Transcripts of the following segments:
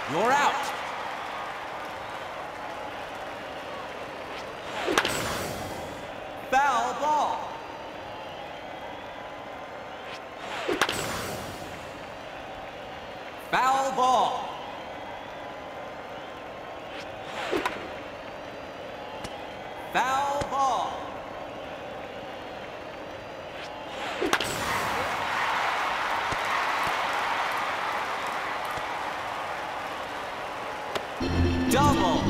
You're out. Foul ball. Foul ball. Foul ball. Double.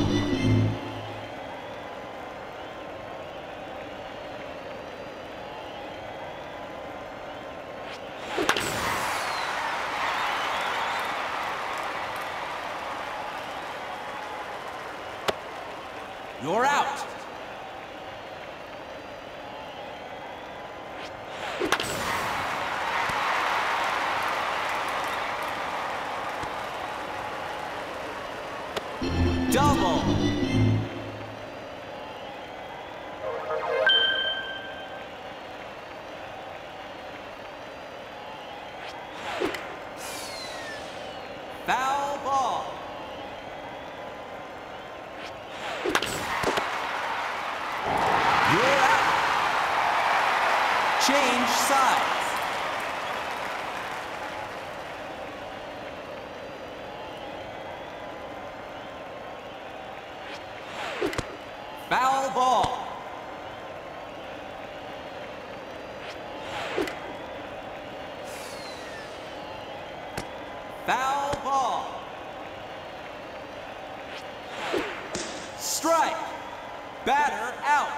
You're out. Double. Foul ball. You're out. Change sides. Foul ball. Foul ball. Strike. Batter out.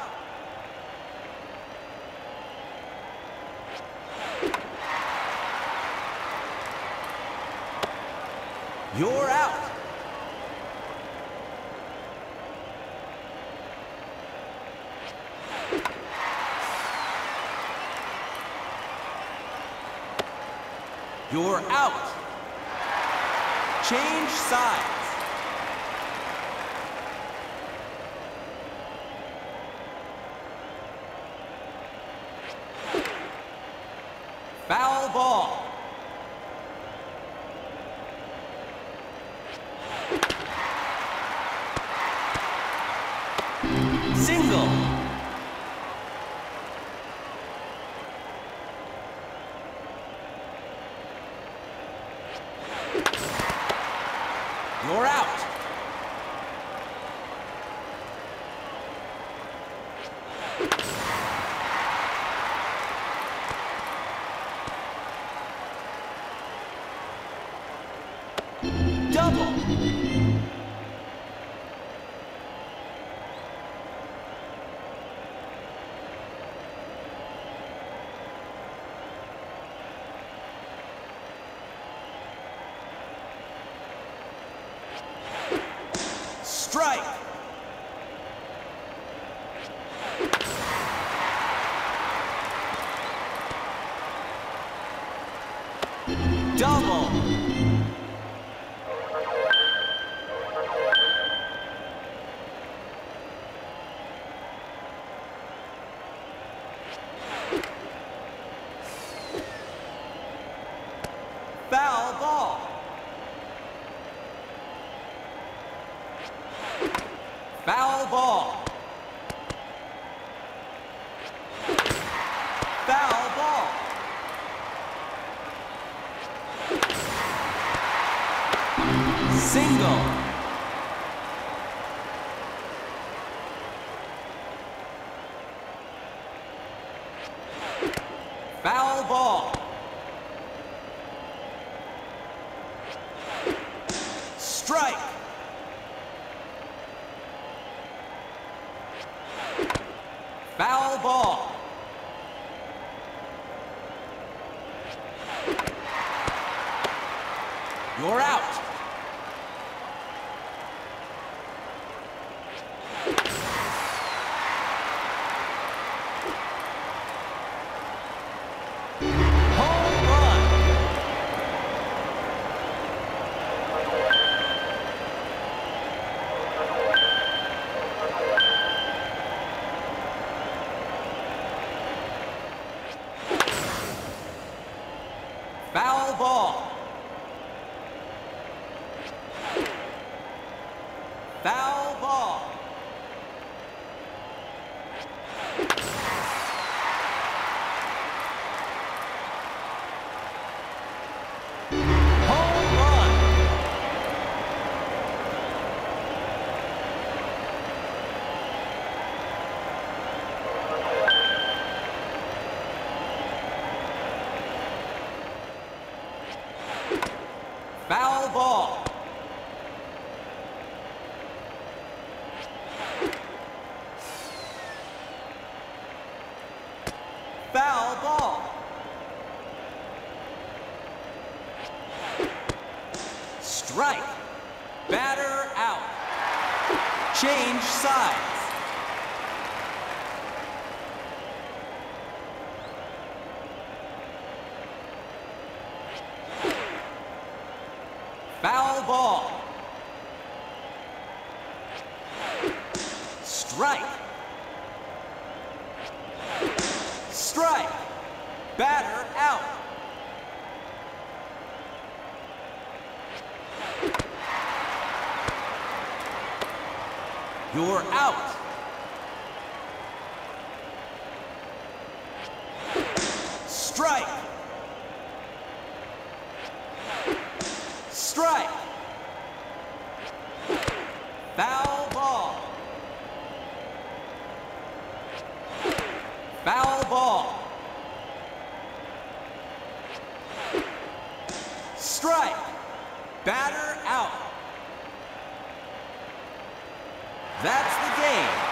You're out. You're out. Change sides. Foul ball. Single. You're out. Double. Strike. Double. Foul ball. Foul ball. Foul ball. Single. Foul ball. Strike. Foul ball. You're out. Home run. Foul ball. Foul ball. Home run. Foul ball. Foul ball. Strike. Batter out. Change sides. Foul ball. Strike. Strike. Batter out. You're out. Strike. Strike. Foul ball. Foul ball. Strike. Batter out. That's the game.